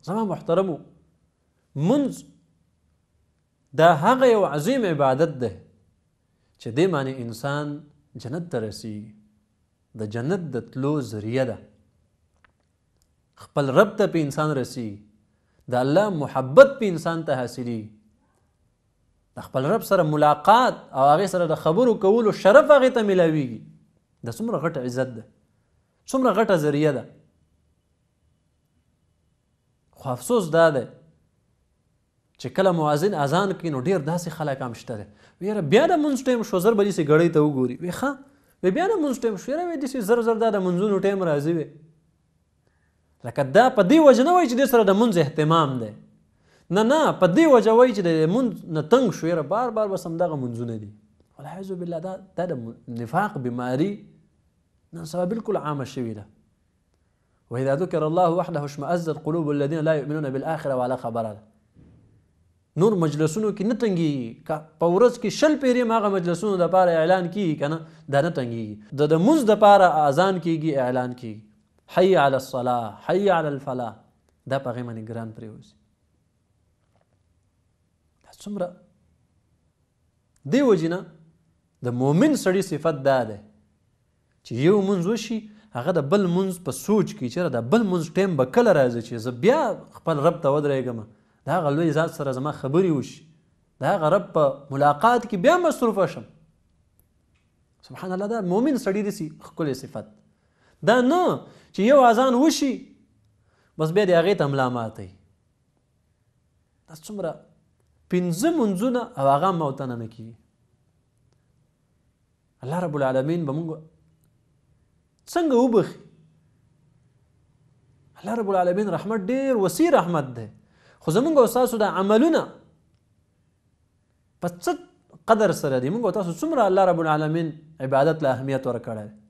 زما محترمو منځ دا هغه یو عظیم عبادت دی چې دې باندې انسان جنت ته رسیږي د جنت د تلو ذریعه ده خپل رب ته په انسان رسیږي د الله محبت په انسان ته حاصلېږي د خپل رب سره ملاقات او هغې سره د خبرو کولو شرف هغې ته میلاویږي دا څومره غټ عزت ده څومره غټه ذریعه ده خو افسوس دا دی چې کله مؤذن اذان کوي نو ډېر داسې خلک هم شته دی یاره بیا د مونځ ټایم شو زر به داسې ګړۍ ته وګوري وی ښه وی بیا د مونځ ټایم شو یاره وی داسې زر زر دا د مونځونو ټایم راځي وی لکه دا په دې وجه نه وایي چې دې سره د مونځ اهتمام دی نه په دې وجه وایي چې د مونځ نه تنګ شو یاره بار بار بس همدغه مونځونه دي والعیاذ بالله دا د نفاق بیماري نن سبا بالکل عامه شوې ده واذا ذكر الله وحده اشمئزت قلوب الذين لا يؤمنون بالاخره وعلى خبره ده نور مجلسونو کې نه تنګېږي په ورځ کې 100 پیرې هم هغه مجلسونو دپاره اعلان کېږي که نه دا نه تنګېږي د مونځ دپاره اذان کېږي اعلان کېږي حي على الصلاة حي على الفلاح دا په هغې باندې ګران پرېوځي دا څومره دې وجې نه د مؤمن سړي صفت دا دی چې یو مونځ وشي هغه د بل مونځ په سوچ کې چېرې د بل مونځ ټایم به کله راځي چې زه بیا خپل رب ته ودرېږم د هغه لوی ذات سره زما خبرې وشي د هغه رب په ملاقات کې بیا مصروفه شم سبحان الله دا مؤمن سړي داسې ښکلی صفت دا نه چې یو اذان وشي بس بیا د هغې ته ملا ماتوي دا څومره 5 منځونه او هغه هم موتنه نه کېږي الله رب العالمین به موږ څنګه وبخي الله رب العالمین رحمت ډېر وسیع رحمت دی خو زمونږ او ستاسو د عملونه په څه قدر سره دي موږ او تاسو څومره الله رب العالمین عبادت له اهمیت ورکړی دی